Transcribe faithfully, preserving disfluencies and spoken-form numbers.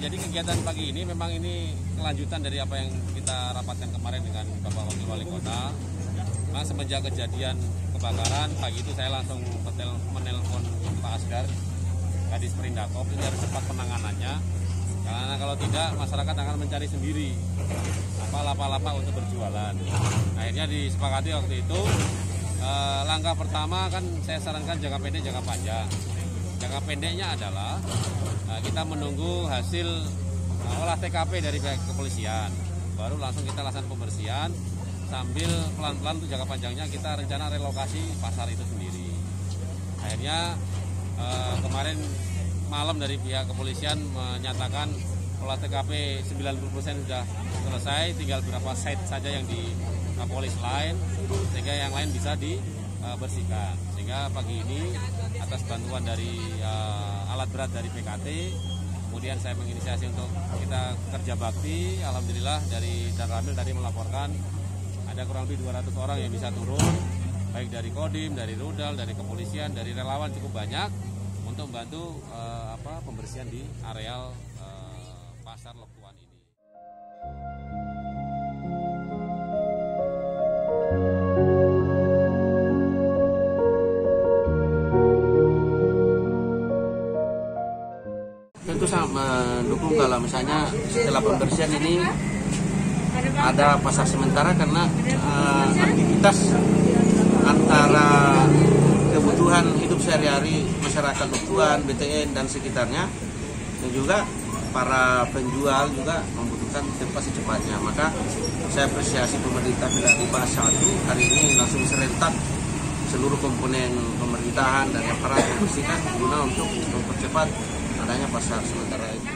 jadi kegiatan pagi ini memang ini kelanjutan dari apa yang kita rapatkan kemarin dengan Bapak Wakil Wali Kota. Nah, semenjak kejadian kebakaran, pagi itu saya langsung menelpon Pak Asgar, Kadis Perindakop, ini harus cepat penanganannya. Karena kalau tidak, masyarakat akan mencari sendiri apa lapak-lapak untuk berjualan. Akhirnya disepakati waktu itu, eh, langkah pertama kan saya sarankan jangka pendek, jangka panjang. Jangka pendeknya adalah eh, kita menunggu hasil eh, olah T K P dari pihak kepolisian. Baru langsung kita lakukan pembersihan, sambil pelan-pelan untuk jangka panjangnya kita rencana relokasi pasar itu sendiri. Akhirnya eh, kemarin malam dari pihak kepolisian menyatakan olah T K P sembilan puluh persen sudah selesai, tinggal beberapa site saja yang dipolis lain, sehingga yang lain bisa dibersihkan. Sehingga pagi ini atas bantuan dari uh, alat berat dari P K T, kemudian saya menginisiasi untuk kita kerja bakti. Alhamdulillah dari Danramil tadi melaporkan ada kurang lebih dua ratus orang yang bisa turun, baik dari Kodim, dari Rudal, dari kepolisian, dari relawan cukup banyak untuk membantu uh, apa pembersihan di areal uh, pasar Lekuan ini. Tentu sangat mendukung kalau misalnya setelah pembersihan ini ada pasar sementara, karena uh, aktivitas antara kebutuhan hidup sehari-hari masyarakat Lekuan, B T N dan sekitarnya, dan juga para penjual juga membutuhkan tempat secepatnya. Maka saya apresiasi pemerintah di Bahas satu hari ini langsung serentak seluruh komponen pemerintahan dan aparat membersihkan guna untuk mempercepat adanya pasar sementara itu.